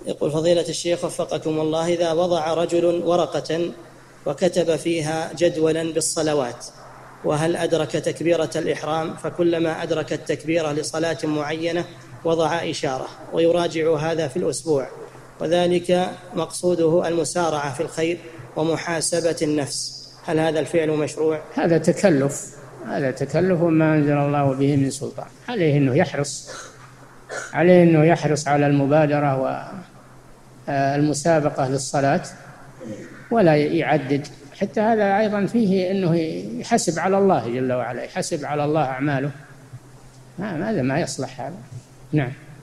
يقول فضيلة الشيخ وفقكم الله، إذا وضع رجل ورقة وكتب فيها جدولا بالصلوات، وهل أدرك تكبيرة الإحرام، فكلما أدرك التكبيرة لصلاة معينة وضع إشارة ويراجع هذا في الأسبوع، وذلك مقصوده المسارعة في الخير ومحاسبة النفس، هل هذا الفعل مشروع؟ هذا تكلف وما أنزل الله به من سلطان. عليه أنه يحرص على المبادرة والمسابقة للصلاة ولا يعدد. حتى هذا أيضا فيه أنه يحسب على الله جل وعلا، يحسب على الله أعماله. هذا ما يصلح هذا. نعم.